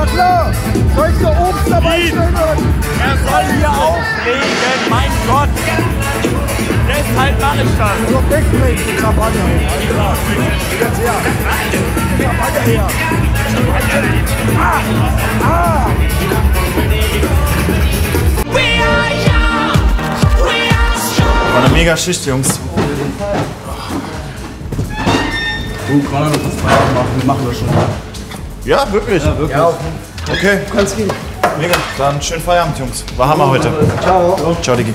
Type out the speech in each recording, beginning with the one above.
klar. Soll ich so Obst dabei stellen? Er soll hier auflegen, mein Gott. Deshalb mache ich das. So wegbringen, die Champagner. Jetzt her. Champagner her. War eine mega Schicht, Jungs. Du, Connor, das ist Feierabend machen. Wir machen das schon. Ja, wirklich? Ja, wirklich. Ja, okay. du kannst gehen. Mega. Dann schönen Feierabend, Jungs. War Hammer heute. Ciao. Ciao, Digi.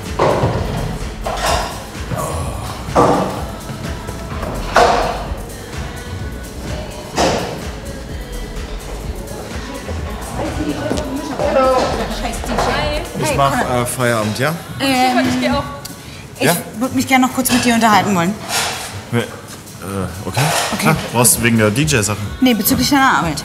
Ich mach Feierabend, ja? Ich gehe auch. Ja? Ich würde mich gerne noch kurz mit dir unterhalten wollen. Okay. Ah, brauchst du wegen der DJ-Sache? Nee, bezüglich deiner Arbeit.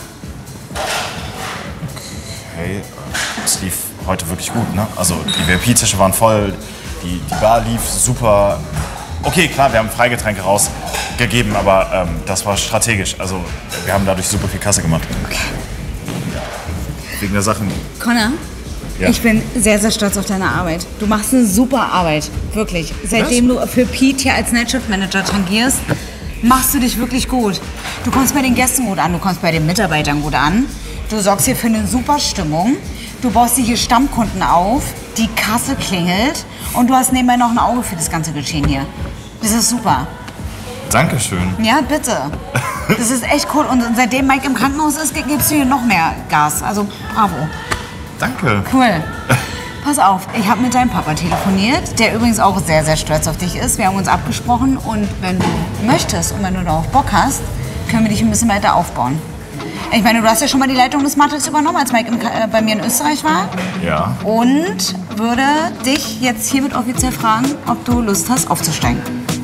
Hey, es lief heute wirklich gut, ne? Also die VIP-Tische waren voll, die Bar lief super. Okay, klar, wir haben Freigetränke rausgegeben, aber das war strategisch. Also wir haben dadurch super viel Kasse gemacht. Okay. Wegen der Sachen. Connor, Ja. ich bin sehr, sehr stolz auf deine Arbeit. Du machst eine super Arbeit, wirklich. Seitdem du für Pete hier als Nightshift-Manager tangierst, machst du dich wirklich gut. Du kommst bei den Gästen gut an, du kommst bei den Mitarbeitern gut an. Du sorgst hier für eine super Stimmung. Du baust dir hier Stammkunden auf, die Kasse klingelt und du hast nebenbei noch ein Auge für das ganze Geschehen hier. Das ist super. Dankeschön. Ja, bitte. Das ist echt cool. Und seitdem Mike im Krankenhaus ist, gibst du hier noch mehr Gas. Also bravo. Danke. Cool. Pass auf, ich habe mit deinem Papa telefoniert, der übrigens auch sehr, sehr stolz auf dich ist. Wir haben uns abgesprochen und wenn du möchtest und wenn du darauf Bock hast, können wir dich ein bisschen weiter aufbauen. Ich meine, du hast ja schon mal die Leitung des Matrix übernommen, als Mike bei mir in Österreich war. Ja. Und würde dich jetzt hiermit offiziell fragen, ob du Lust hast, aufzusteigen.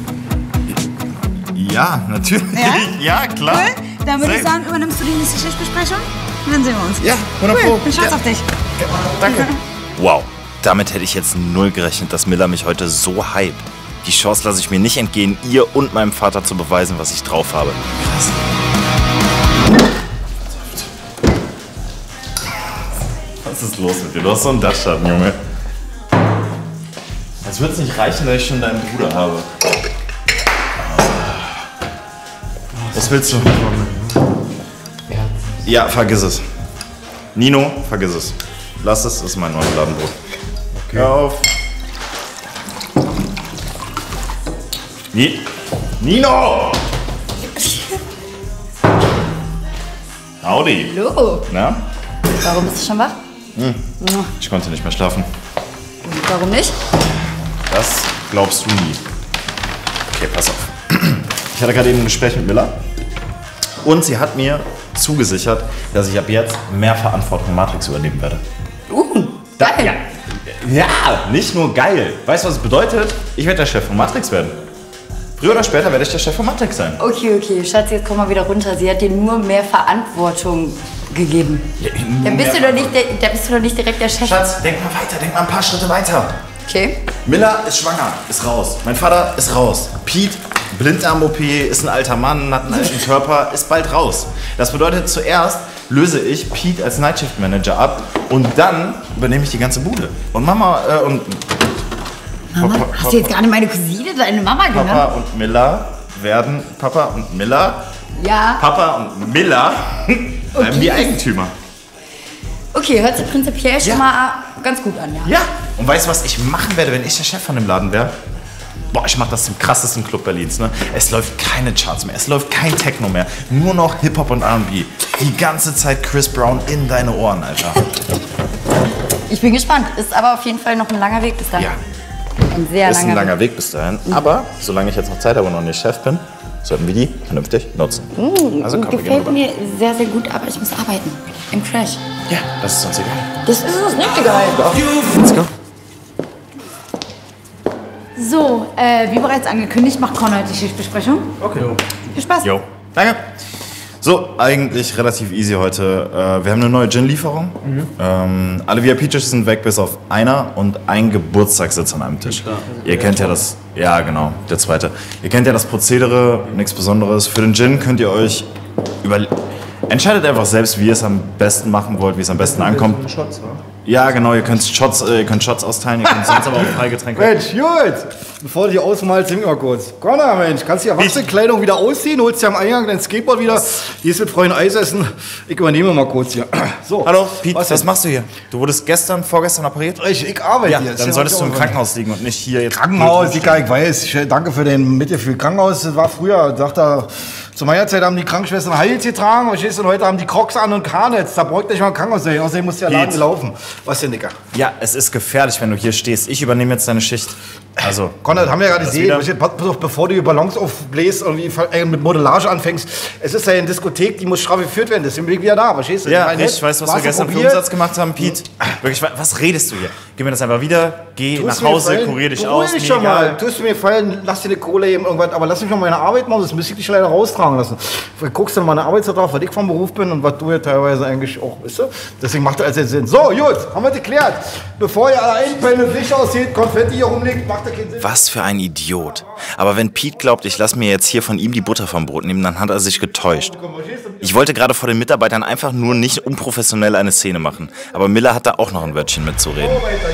Ja, natürlich. Ja? Ja, klar. Cool. Dann würde ich Safe. sagen, übernimmst du die nächste Schichtbesprechung? Und dann sehen wir uns. Ja, 100 Cool, Pro. bin stolz Ja. auf dich. Danke. Wow, damit hätte ich jetzt null gerechnet, dass Miller mich heute so hypt. Die Chance lasse ich mir nicht entgehen, ihr und meinem Vater zu beweisen, was ich drauf habe. Krass. Was ist los mit dir? Du hast so einen Dachschatten, Junge. Als würde es nicht reichen, dass ich schon deinen Bruder habe. Was willst du? Ja, vergiss es. Nino, vergiss es. Lass es, das ist mein Marmeladenbrot. Okay. Hör auf. Nino! Howdy. Hallo. Na? Warum bist du schon wach? Ich konnte nicht mehr schlafen. Warum nicht? Das glaubst du nie. Okay, pass auf. Ich hatte gerade eben ein Gespräch mit Miller. Und sie hat mir zugesichert, dass ich ab jetzt mehr Verantwortung in Matrix übernehmen werde. Geil. Ja, nicht nur geil. Weißt du, was es bedeutet? Ich werde der Chef von Matrix werden. Früher oder später werde ich der Chef von Matrix sein. Okay, Schatz, jetzt komm mal wieder runter. Sie hat dir nur mehr Verantwortung gegeben. Dann bist du doch nicht direkt der Chef. Schatz, denk mal weiter, denk mal ein paar Schritte weiter. Okay. Miller ist schwanger, ist raus. Mein Vater ist raus. Pete, Blinddarm-OP, ist ein alter Mann, hat einen alten Körper, ist bald raus. Das bedeutet, zuerst löse ich Pete als Nightshift-Manager ab und dann übernehme ich die ganze Bude. Und Mama und... Mama? Hast du jetzt gerade meine Cousine, deine Mama genannt? Papa und Miller werden... Papa und Miller... Ja. Papa und Miller bleiben die Eigentümer. Okay, hört sich prinzipiell schon mal ganz gut an, ja. Ja. Und weißt du, was ich machen werde, wenn ich der Chef von dem Laden wäre? Boah, ich mache das zum krassesten Club Berlins, ne? Es läuft keine Charts mehr, es läuft kein Techno mehr, nur noch Hip-Hop und R&B. Die ganze Zeit Chris Brown in deine Ohren, Alter. Ich bin gespannt. Ist aber auf jeden Fall noch ein langer Weg bis dahin. Ja, Ein sehr ist ein langer langer Weg bis dahin. Aber solange ich jetzt noch Zeit habe und noch nicht Chef bin, sollten wir die vernünftig nutzen. Also komm, wir gehen Gefällt rüber. mir sehr, sehr gut, aber ich muss arbeiten. Im Crash. Ja, das ist uns egal. Das ist uns nicht egal. Let's go. So, wie bereits angekündigt, macht Connor heute die Schichtbesprechung. Okay. Viel Spaß. Jo, danke. So, eigentlich relativ easy heute. Wir haben eine neue Gin-Lieferung. Alle VIP-Tische sind weg, bis auf einer und ein Geburtstagssitz an einem Tisch. Ihr kennt ja das, ja genau, der zweite. Ihr kennt ja das Prozedere, nichts Besonderes. Für den Gin könnt ihr euch Entscheidet einfach selbst, wie ihr es am besten machen wollt, wie es am besten ankommt. Shots, wa? Ja, genau, ihr könnt Shots austeilen, ihr könnt sonst aber auch Freigetränke. Mensch, gut. Bevor du dich ausmalst, sing mal kurz. Connor, Mensch, kannst du die Erwachsenenkleidung wieder ausziehen? Holst dir am Eingang dein Skateboard wieder. Gehst mit Freunden Eis essen. Ich übernehme mal kurz hier. So. Hallo, Pete, was denn? machst du hier? Du wurdest vorgestern operiert? Ich arbeite hier. Dann solltest du im Krankenhaus liegen und nicht hier jetzt. Krankenhaus, ich weiß. Danke für dein Mitgefühl. Krankenhaus, das war früher, dachte zu meiner Zeit haben die Krankenschwestern Heils getragen, verstehst du, und heute haben die Crocs an und Karnets. Da bräuchte ich mal ein Krankenhaus sein. Außerdem muss der Laden laufen. Was denn, Dicker? Ja, es ist gefährlich, wenn du hier stehst. Ich übernehme jetzt deine Schicht. Also, Konrad, haben wir ja gerade wieder- gesehen. Pass auf, bevor du die Ballons aufbläst und mit Modellage anfängst. Es ist ja eine Diskothek, die muss straff geführt werden. Deswegen bin ich wieder da, verstehst du? ja, meine, ich weiß, was wir warst du gestern für probiert? Umsatz gemacht haben, Pete. Wirklich, was redest du hier? Gib mir das einfach wieder, geh Tust nach mir Hause, gefallen? kurier dich Beruhig aus, dich mir schon mal. egal. Tust du mir gefallen, lass dir eine Kohle eben irgendwas, aber lass mich noch meine Arbeit machen, das müsste ich dich leider raustragen lassen. Guckst du mal meine Arbeitsvertrag, was ich vom Beruf bin und was du ja teilweise eigentlich auch bist. Deswegen macht das jetzt Sinn. So, gut, haben wir geklärt. Bevor ihr alle einpennen, Licht aussieht, Konfetti hier rumliegt, macht das keinen Sinn. Was für ein Idiot. Aber wenn Pete glaubt, ich lasse mir jetzt hier von ihm die Butter vom Brot nehmen, dann hat er sich getäuscht. Ich wollte gerade vor den Mitarbeitern einfach nur nicht unprofessionell eine Szene machen. Aber Miller hat da auch noch ein Wörtchen mitzureden.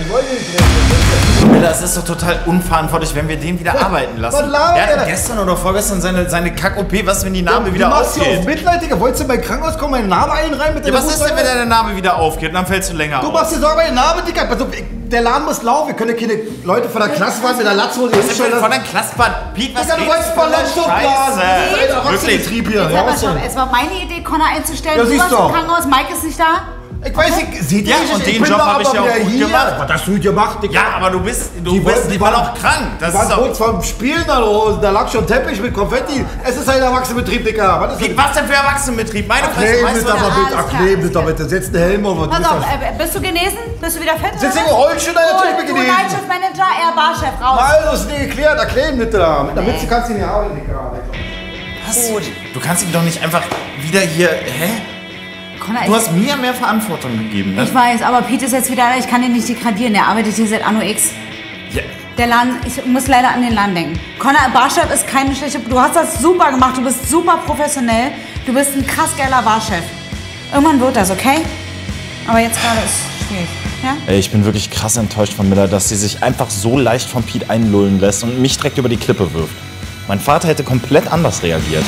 Das ist doch total unverantwortlich, wenn wir den wieder arbeiten lassen. Was labert Er der? hat gestern oder vorgestern seine Kack-OP, was, wenn die Narbe Du wieder machst hier auf aufgeht? Mitleid, Digga. Wolltest du bei Krankenhaus kommen, meinen Namen einreihen mit Ja, deiner was ist denn, wenn deine Narbe wieder aufgeht? Und dann fällst du länger Du aus. machst dir Sorgen bei den Namen, Digga. Pass auf, der Laden muss laufen. Wir können ja keine Leute von der Klasse fahren mit der Latzhose hinstellen. Von deinem Klassenbad. Pete, was Digga, du redest wolltest für eine Ballons aufblasen. Scheiße? Das ist ein Wirklich. Erwachsenenbetrieb hier. Jetzt Ja, aber was schon, denn? es war meine Idee, Connor einzustellen. Ja, Du siehst warst doch. im Krankenhaus, Mike ist nicht da. Ich weiß nicht, seht ihr Ja, nicht, und ich den bin Job da hab ich aber ja auch wieder gut hier. gemacht. Was hast du gut gemacht, Digga? Ja, aber du bist die war waren- doch krank. Das Die ist waren doch... kurz vorm Spielen da lag schon Teppich mit Konfetti. Es ist ein Erwachsenenbetrieb, Digga. Was ist Pete, was denn für Erwachsenenbetrieb? Meine Fresse, Kleben weißt das du was? aber bitte, alles klar. kleben das aber bitte. Setz einen Helm auf. Pass auf, bist du genesen? Bist du wieder fit? Sitzt oder im was? Rollstuhl, natürlich bin Du ich genesen. Nightshift Manager, er Barchef, raus. Also, ist nicht geklärt. Erklären bitte da. Mit der Mütze kannst du nicht arbeiten, Digga. Was? Du kannst ihm doch nicht einfach wieder hier... Hä? Connor, Du hast mir mehr Verantwortung gegeben, ne? ich weiß, aber Pete ist jetzt wieder da, ich kann ihn nicht degradieren, der arbeitet hier seit Anno X. Ja. Der Laden, ich muss leider an den Laden denken. Connor, Barchef ist keine schlechte, du hast das super gemacht, du bist super professionell, du bist ein krass geiler Barchef. Irgendwann wird das, okay? Aber jetzt gerade ist schwierig, ja? Ey, ich bin wirklich krass enttäuscht von Miller, dass sie sich einfach so leicht von Pete einlullen lässt und mich direkt über die Klippe wirft. Mein Vater hätte komplett anders reagiert.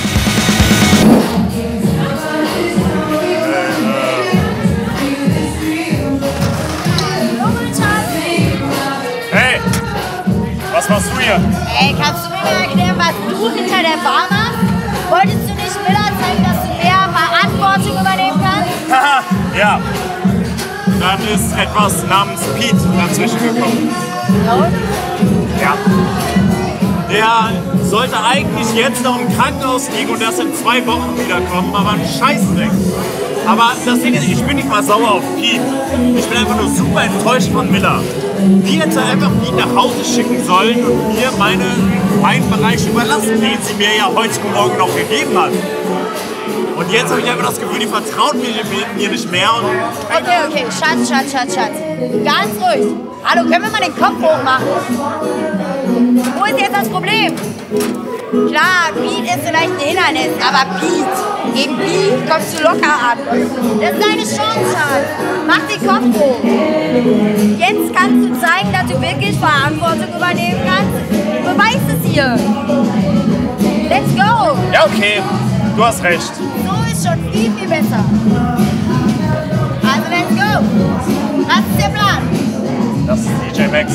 Hey, was machst du hier? Ey, kannst du mir mal erklären, was du hinter der Bar machst? Wolltest du nicht Miller zeigen, dass du mehr Verantwortung übernehmen kannst? Haha, ja. Dann ist etwas namens Pete dazwischen gekommen. Ja. Der sollte eigentlich jetzt noch im Krankenhaus liegen und erst in 2 Wochen wiederkommen, aber ein Scheißdreck. Aber das Ding ist, ich bin nicht mal sauer auf Pete. Ich bin einfach nur super enttäuscht von Miller. Die hätte einfach Pete nach Hause schicken sollen und mir meinen Bereich überlassen, den sie mir ja heute Morgen noch gegeben hat. Und jetzt habe ich einfach das Gefühl, die vertraut mir nicht mehr. Und Okay, Schatz. Ganz ruhig. Hallo, können wir mal den Kopf hochmachen? Wo ist jetzt das Problem? Klar, Pete ist vielleicht ein Hindernis, aber Pete, gegen Pete kommst du locker an. Das ist deine Chance, Schatz. Mach den Kopf hoch. Jetzt kannst du zeigen, dass du wirklich Verantwortung übernehmen kannst. Beweis es hier. Let's go. ja, okay, du hast recht. So ist schon viel besser. Also let's go. Was ist der Plan? Das ist DJ Max.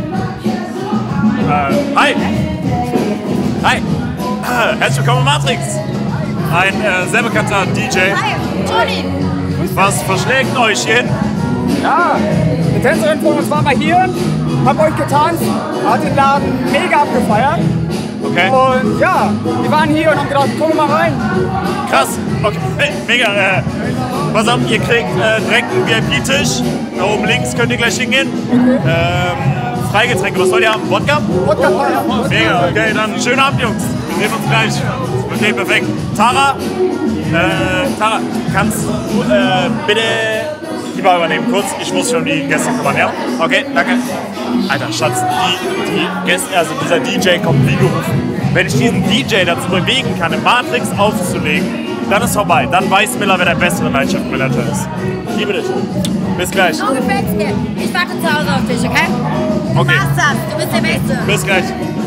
Hi! Hi! Herzlich willkommen in Matrix! Ein sehr bekannter DJ. Hi, Johnny. Was verschlägt euch hierhin? Ja, eine Tänzerin von uns war mal hier, hab euch getanzt, hat den Laden mega abgefeiert. Okay, Und ja, wir waren hier und haben gedacht, gucken wir mal rein. krass. Okay, hey, mega. Pass auf, ihr kriegt direkt einen VIP-Tisch. Da oben links könnt ihr gleich hingehen. Freigetränke, was wollt ihr haben? Wodka? Wodka-Feier. Mega, okay, dann schönen Abend, Jungs. Wir sehen uns gleich. Okay, perfekt. Tara, kannst du bitte die Bar übernehmen? Kurz, ich muss schon die Gäste kümmern, ja? Okay, danke. Alter, Schatz, die Gäste, also dieser DJ kommt wie gerufen. Wenn ich diesen DJ dazu bewegen kann, eine Matrix aufzulegen, dann ist vorbei. Dann weiß Miller, wer der bessere Nightshift Manager ist. Liebe dich. Bis gleich. So gefällt's dir. Ich warte zu Hause auf dich, okay? Du machst das. Du bist der Beste. Bis gleich.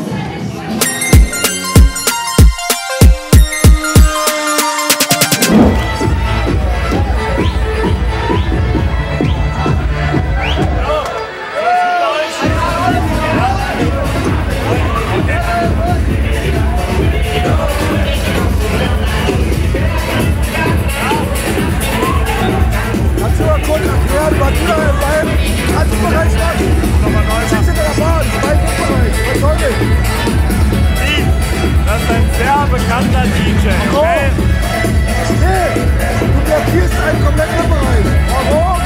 Das ist ein sehr bekannter DJ. Okay? Nee, du blockierst einen kompletten Bereich. Warum?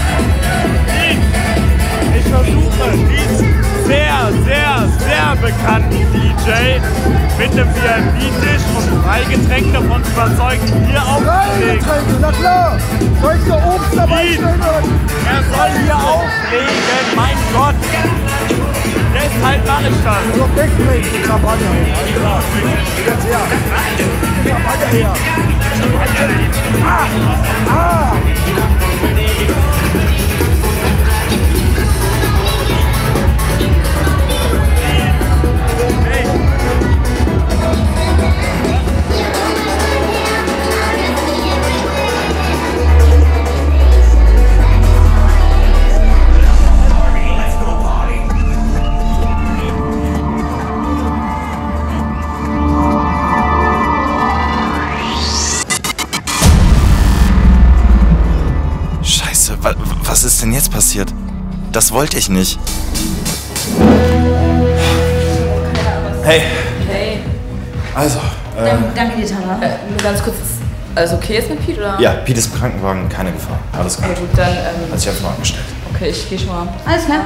Ich versuche, diesen sehr bekannten DJ mit dem VIP-Tisch und Freigetränk davon zu überzeugen, hier aufzulegen. Freigetränke, na klar. Soll ich dir Obst dabei stellen? Er soll hier auflegen, mein Gott. Deshalb mache ich das. So, wegtrinken, Champagner. Alles klar. Jetzt her. Champagner her. Was ist denn jetzt passiert? Das wollte ich nicht. Hey. Hey. Also, Danke dir, Tara. Nur ganz kurz, ist alles okay jetzt mit Pete, oder? ja, Pete ist im Krankenwagen, keine Gefahr. Alles gut. Okay, gut, dann, Hat sich einfach mal angestellt. okay, ich gehe schon mal. Alles klar.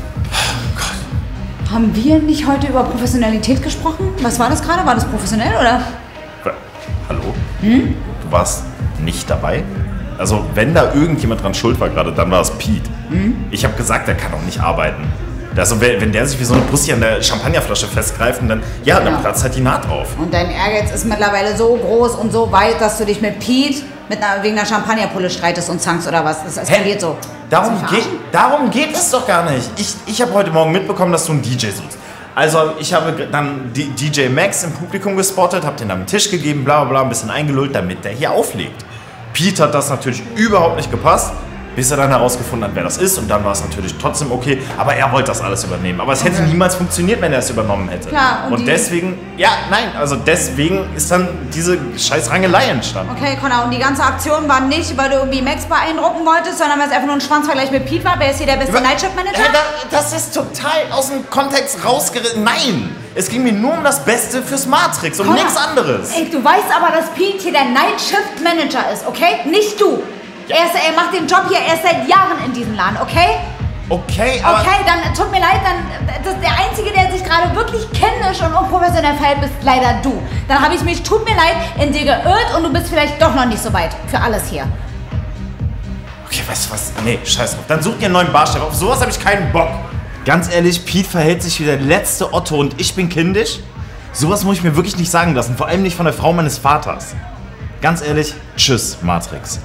Haben wir nicht heute über Professionalität gesprochen? Was war das gerade? War das professionell, oder? Hallo? Du warst nicht dabei? Also, wenn da irgendjemand dran schuld war gerade, dann war es Pete. Ich habe gesagt, er kann auch nicht arbeiten. Also, wenn der sich wie so eine Pussy an der Champagnerflasche festgreift, und dann, ja, dann platzt halt die Naht auf. Und dein Ehrgeiz ist mittlerweile so groß und so weit, dass du dich mit Pete wegen einer Champagnerpulle streitest und zankst oder was? Das eskaliert so. Darum geht es doch gar nicht. Ich habe heute Morgen mitbekommen, dass du einen DJ suchst. Also ich habe dann DJ Max im Publikum gespottet, habe den am Tisch gegeben, bla bla bla, ein bisschen eingelullt, damit der hier auflegt. Pete hat das natürlich überhaupt nicht gepasst, bis er dann herausgefunden hat, wer das ist. Und dann war es natürlich trotzdem okay. Aber er wollte das alles übernehmen. Aber es hätte niemals funktioniert, wenn er es übernommen hätte. Klar, und deswegen, ja, nein, also deswegen ist dann diese scheiß Rangelei entstanden. Okay, Connor, und die ganze Aktion war nicht, weil du irgendwie Max beeindrucken wolltest, sondern weil es einfach nur ein Schwanzvergleich mit Pete war? Wer ist hier der beste Nightshift-Manager? Das ist total aus dem Kontext rausgerissen. Nein! Es ging mir nur um das Beste fürs Matrix, um nichts anderes. Ey, du weißt aber, dass Pete hier der Nightshift-Manager ist, okay? Nicht du. Ja. Er macht den Job hier erst seit Jahren in diesem Laden, okay? Okay, aber... Okay, dann tut mir leid, der Einzige, der sich gerade wirklich kindisch und unprofessionell verhält, bist leider du. Dann habe ich mich, tut mir leid, in dir geirrt und du bist vielleicht doch noch nicht so weit für alles hier. Okay, weißt du was? Nee, scheiß drauf. Dann such dir einen neuen Barchef. Auf sowas habe ich keinen Bock. Ganz ehrlich, Pete verhält sich wie der letzte Otto und ich bin kindisch? Sowas muss ich mir wirklich nicht sagen lassen, vor allem nicht von der Frau meines Vaters. Ganz ehrlich, tschüss, Matrix.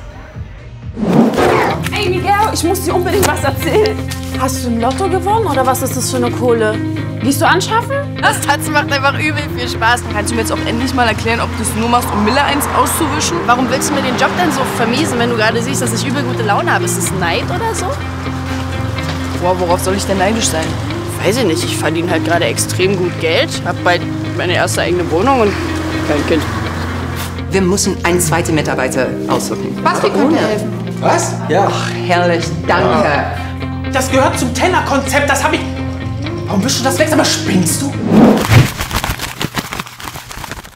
Ey, Miguel, ich muss dir unbedingt was erzählen. Hast du im Lotto gewonnen oder was ist das für eine Kohle? Gehst du anschaffen? Das Tanzen macht einfach übel viel Spaß. Kannst du mir jetzt auch endlich mal erklären, ob du es nur machst, um Miller eins auszuwischen? Warum willst du mir den Job denn so vermiesen, wenn du gerade siehst, dass ich übel gute Laune habe? Ist das Neid oder so? Boah, worauf soll ich denn neidisch sein? Weiß ich nicht. Ich verdiene halt gerade extrem gut Geld, hab bald meine erste eigene Wohnung und kein Kind. Wir müssen einen zweiten Mitarbeiter aussuchen. Was, wie könnt ihr helfen? Was? Ja. Ach, herrlich, danke. Das gehört zum Teller-Konzept, das habe ich... Warum wischst du das weg? Aber spinnst du?